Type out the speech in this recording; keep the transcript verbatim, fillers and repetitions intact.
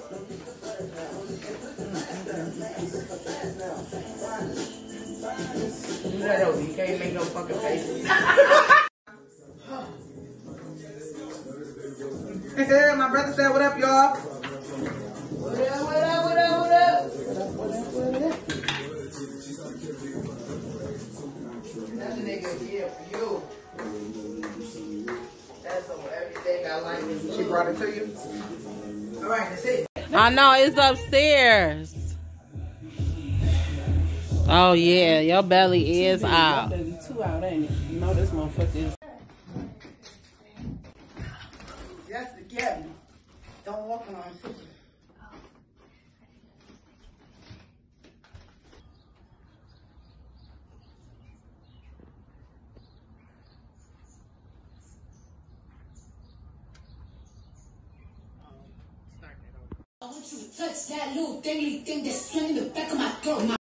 That over. You can't make no fucking face. Hey, my brother said, what up, y'all? What up, what up, what up, what up? What up, what up, what up? That's a nigga here for you. That's over everything I like. She brought it to you? All right, that's it. I know, it's upstairs. Oh, yeah, your belly is out. Your belly too out, ain't it? You know this motherfucker is. That's the cabin. Don't walk on it. I want you to touch that little dangly thing that's swinging in the back of my throat.